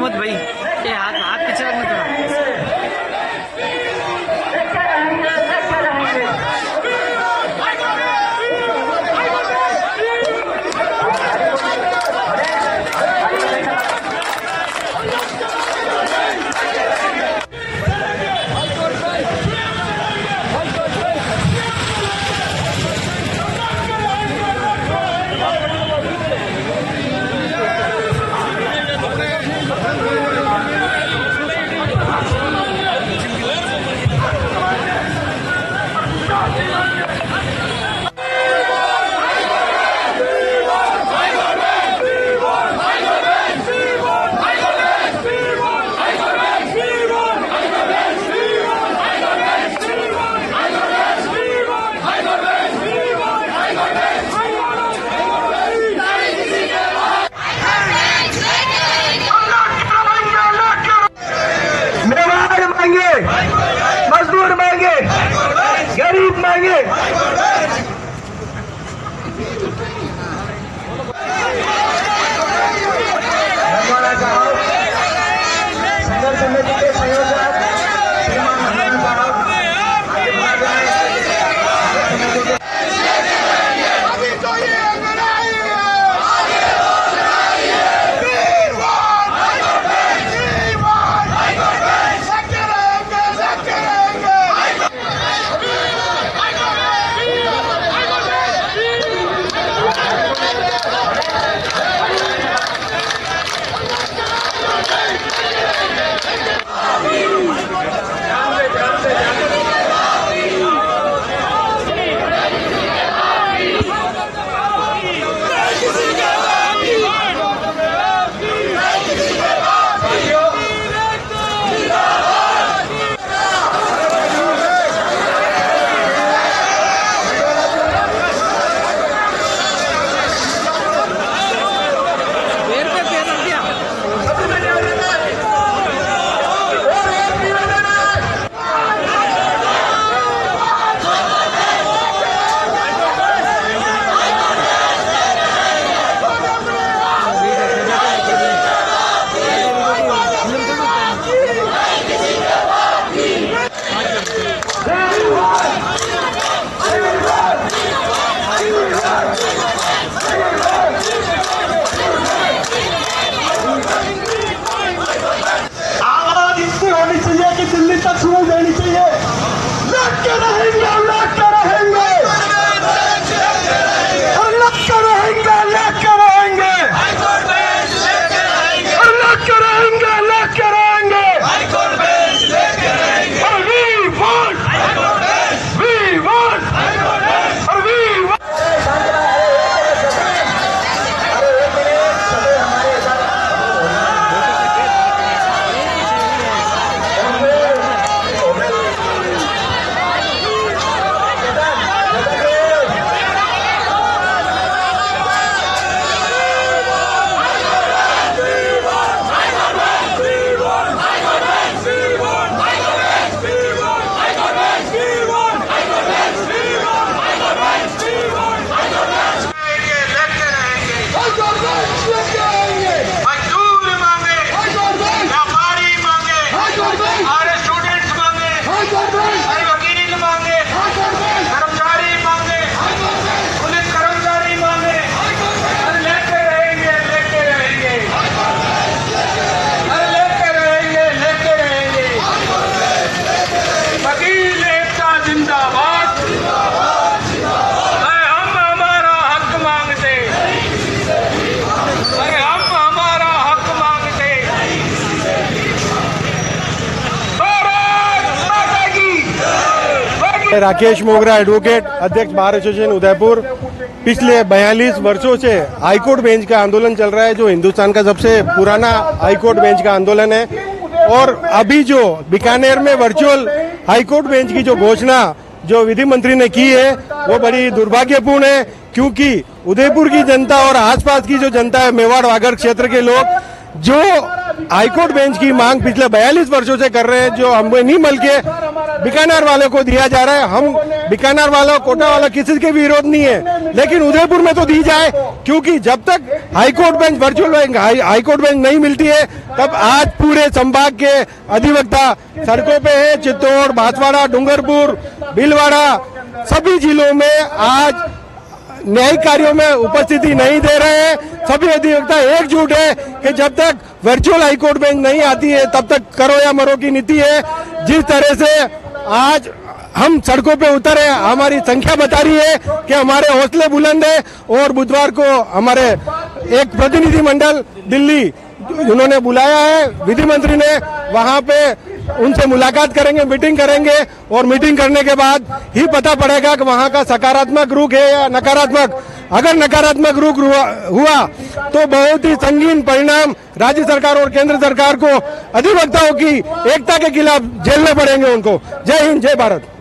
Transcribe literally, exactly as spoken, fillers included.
प्रमोद भाई, ये हाथ हाथ पीछे रखना थोड़ा। मजदूर मांगे, गरीब मांगे। संघर्ष समिति के संयोजक दिल्ली तक सुनाई देनी चाहिए। लड़के रहेंगे, लड़के रहेंगे, और लड़के रहेंगे, लड़के रहेंगे, और लड़के रहेंगे, लड़के रहेंगे, और वी वोट, वी वोट, और we vote. Rakesh Mogra, advocate, अध्यक्ष बार एसोसिएशन उदयपुर। पिछले बयालीस वर्षों से हाईकोर्ट बेंच का आंदोलन चल रहा है, जो हिंदुस्तान का सबसे पुराना हाईकोर्ट बेंच का आंदोलन है। और अभी जो बीकानेर में वर्चुअल हाईकोर्ट बेंच की जो घोषणा जो विधि मंत्री ने की है वो बड़ी दुर्भाग्यपूर्ण है, क्योंकि उदयपुर की जनता और आसपास की जो जनता है, मेवाड़ वागड़ क्षेत्र के लोग जो हाईकोर्ट बेंच की मांग पिछले बयालीस वर्षों से कर रहे हैं, जो हमें नहीं मिल के बीकानेर वाले को दिया जा रहा है। हम बीकानेर वालों, कोटा वालों, किसी के भी विरोध नहीं है, लेकिन उदयपुर में तो दी जाए, क्योंकि जब तक high court bench, virtual bench, high court bench नहीं मिलती है, तब आज पूरे संभाग के अधिवक्ता सड़कों पे है। चित्तौड़, बांसवाड़ा, डूंगरपुर, भीलवाड़ा, सभी जिलों में आज न्यायिक कार्यों में उपस्थिति नहीं दे रहे हैं। सभी अधिवक्ता एकजुट है कि जब तक वर्चुअल हाईकोर्ट बेंच नहीं आती है, तब तक करो या मरो की नीति है। जिस तरह से आज हम सड़कों पे उतरे, हमारी संख्या बता रही है कि हमारे हौसले बुलंद है। और बुधवार को हमारे एक प्रतिनिधि मंडल दिल्ली उन्होंने बुलाया है, विधि मंत्री ने, वहां पे उनसे मुलाकात करेंगे, मीटिंग करेंगे, और मीटिंग करने के बाद ही पता पड़ेगा कि वहां का सकारात्मक रुख है या नकारात्मक। अगर नकारात्मक रुख हुआ तो बहुत ही संगीन परिणाम राज्य सरकार और केंद्र सरकार को अधिवक्ताओं की एकता के खिलाफ झेलने पड़ेंगे उनको। जय हिंद, जय भारत।